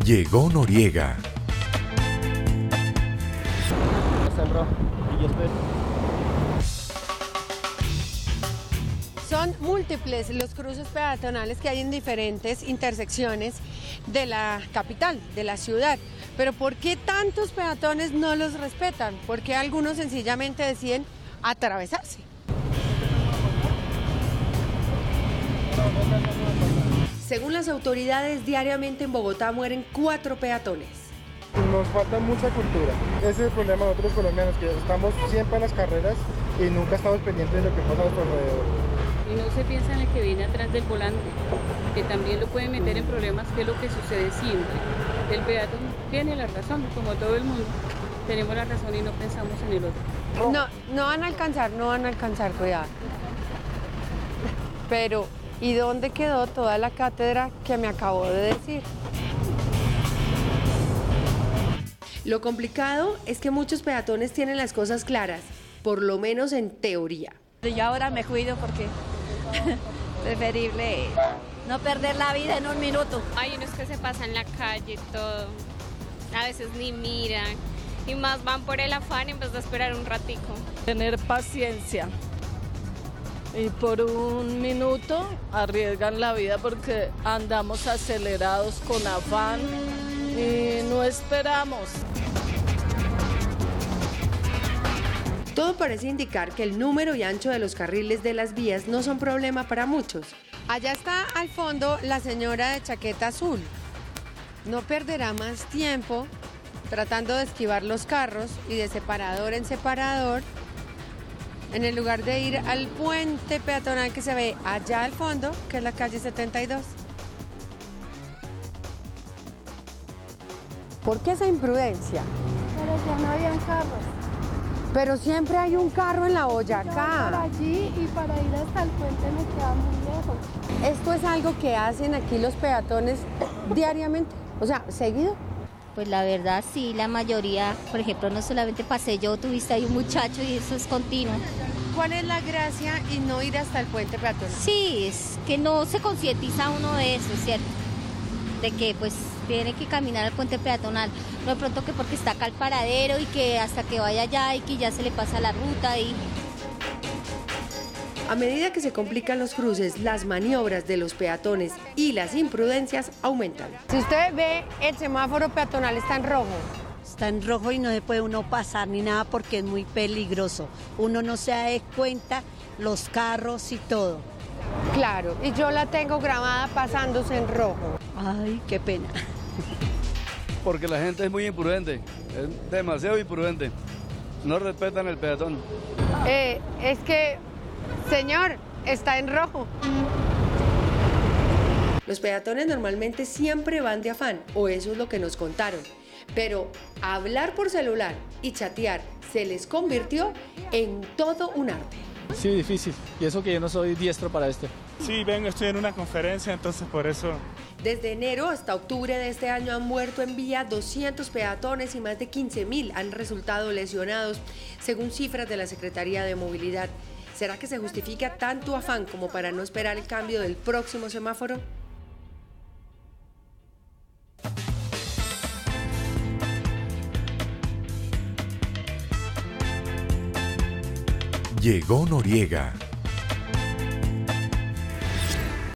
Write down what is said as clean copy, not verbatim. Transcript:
Llegó Noriega. Son múltiples los cruces peatonales que hay en diferentes intersecciones de la capital, de la ciudad. Pero ¿por qué tantos peatones no los respetan? ¿Por qué algunos sencillamente deciden atravesarse? Según las autoridades, diariamente en Bogotá mueren 4 peatones. Nos falta mucha cultura. Ese es el problema de nosotros colombianos, que estamos siempre en las carreras y nunca estamos pendientes de lo que pasa a nuestro alrededor. Y no se piensa en el que viene atrás del volante, que también lo puede meter en problemas, que es lo que sucede siempre. El peatón tiene la razón, como todo el mundo. Tenemos la razón y no pensamos en el otro. No van a alcanzar, cuidado. Pero, ¿y dónde quedó toda la cátedra que me acabo de decir? Lo complicado es que muchos peatones tienen las cosas claras, por lo menos en teoría. Yo ahora me cuido porque preferible no perder la vida en un minuto. Hay unos que se pasan la calle y todo, a veces ni miran y más van por el afán en vez de esperar un ratico. Tener paciencia y por un minuto arriesgan la vida porque andamos acelerados con afán y no esperamos. Todo parece indicar que el número y ancho de los carriles de las vías no son problema para muchos. Allá está al fondo la señora de chaqueta azul. No perderá más tiempo tratando de esquivar los carros y de separador en separador, en el lugar de ir al puente peatonal que se ve allá al fondo, que es la calle 72. ¿Por qué esa imprudencia? Pero ya no habían carros. Pero siempre hay un carro en la Boyacá. Por allí y para ir hasta el puente me queda muy lejos. ¿Esto es algo que hacen aquí los peatones diariamente? O sea, ¿seguido? Pues la verdad sí, la mayoría, por ejemplo, no solamente pasé yo, tuviste ahí un muchacho y eso es continuo. ¿Cuál es la gracia y no ir hasta el puente peatonal? Sí, es que no se concientiza uno de eso, ¿cierto? De que pues tiene que caminar al puente peatonal, no de pronto que porque está acá el paradero y que hasta que vaya allá y que ya se le pasa la ruta y... A medida que se complican los cruces, las maniobras de los peatones y las imprudencias aumentan. Si usted ve, el semáforo peatonal está en rojo. Está en rojo y no se puede uno pasar ni nada porque es muy peligroso. Uno no se da cuenta, los carros y todo. Claro, y yo la tengo grabada pasándose en rojo. Ay, qué pena. Porque la gente es muy imprudente, es demasiado imprudente. No respetan el peatón. Es que, señor, está en rojo. Los peatones normalmente siempre van de afán, o eso es lo que nos contaron. Pero hablar por celular y chatear se les convirtió en todo un arte. Sí, difícil. Y eso que yo no soy diestro para esto. Sí, estoy en una conferencia, entonces por eso. Desde enero hasta octubre de este año han muerto en vía 200 peatones y más de 15.000 han resultado lesionados, según cifras de la Secretaría de Movilidad. ¿Será que se justifica tanto afán como para no esperar el cambio del próximo semáforo? Llegó Noriega.